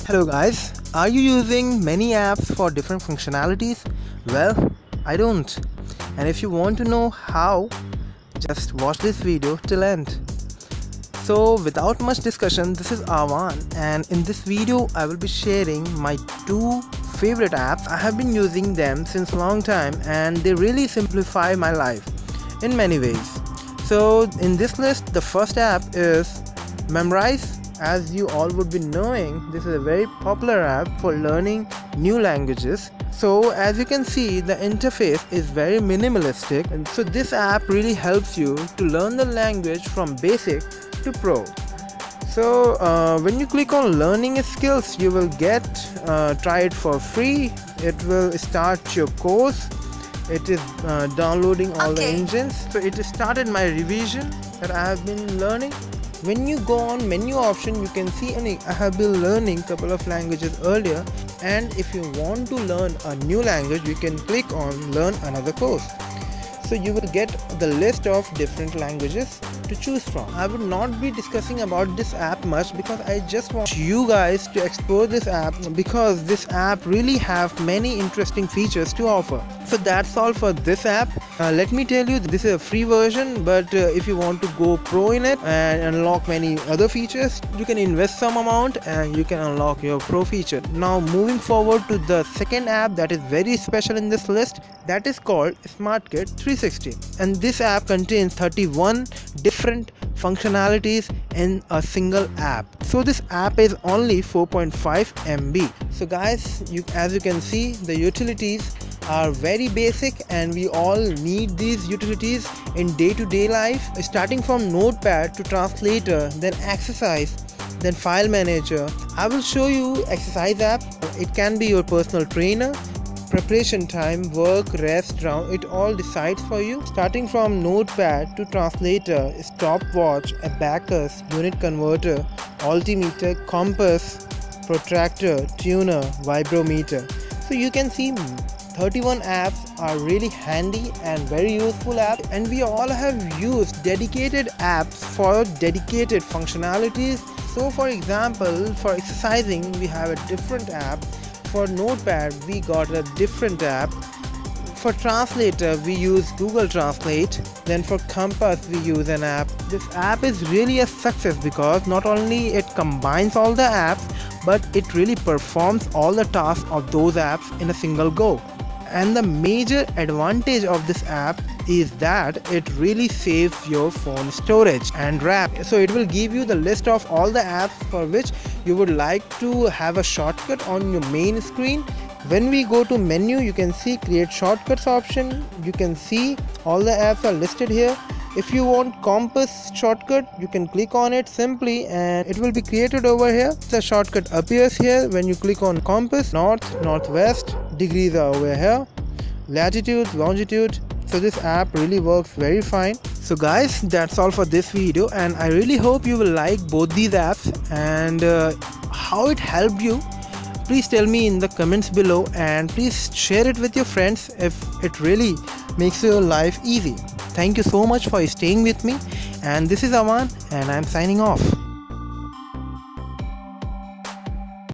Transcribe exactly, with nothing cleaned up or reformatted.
Hello guys, are you using many apps for different functionalities? Well, I don't. And if you want to know how, just watch this video till end. So without much discussion, this is Avan, and in this video I will be sharing my two favorite apps. I have been using them since a long time and they really simplify my life in many ways. So in this list, the first app is Memrise. As you all would be knowing, this is a very popular app for learning new languages. So as you can see, the interface is very minimalistic, and so this app really helps you to learn the language from basic to pro. So uh, when you click on learning skills, you will get uh, try it for free. It will start your course. It is uh, downloading all okay. the engines. So it started my revision that I have been learning. When you go on menu option, you can see any I have been learning couple of languages earlier, and if you want to learn a new language, you can click on learn another course. So you will get the list of different languages to choose from. I would not be discussing about this app much because I just want you guys to explore this app, because this app really have many interesting features to offer. So that's all for this app. Uh, let me tell you, this is a free version, but uh, if you want to go pro in it and unlock many other features, you can invest some amount and you can unlock your pro feature. Now moving forward to the second app that is very special in this list, that is called SmartKit three sixty, and this app contains thirty-one different functionalities in a single app. So this app is only four point five M B. So guys, you as you can see, the utilities are very basic and we all need these utilities in day-to-day life, starting from notepad to translator, then exercise, then file manager. I will show you exercise app. It can be your personal trainer, preparation time, work, rest, round, it all decides for you. Starting from notepad to translator, stopwatch, abacus, unit converter, altimeter, compass, protractor, tuner, vibrometer. So you can see thirty-one apps are really handy and very useful apps, and we all have used dedicated apps for dedicated functionalities. So for example, for exercising we have a different app. For notepad we got a different app. For translator we use Google Translate. Then for compass we use an app. This app is really a success because not only it combines all the apps, but it really performs all the tasks of those apps in a single go. And the major advantage of this app is that it really saves your phone storage and RAM. So it will give you the list of all the apps for which you would like to have a shortcut on your main screen. When we go to menu, you can see create shortcuts option. You can see all the apps are listed here. If you want compass shortcut, you can click on it simply and it will be created over here. The shortcut appears here when you click on compass. North, northwest, degrees are over here, latitude, longitude. So this app really works very fine. So guys, that's all for this video, and I really hope you will like both these apps, and uh, how it helped you. Please tell me in the comments below, and please share it with your friends if it really makes your life easy. Thank you so much for staying with me, and this is Aman and I'm signing off.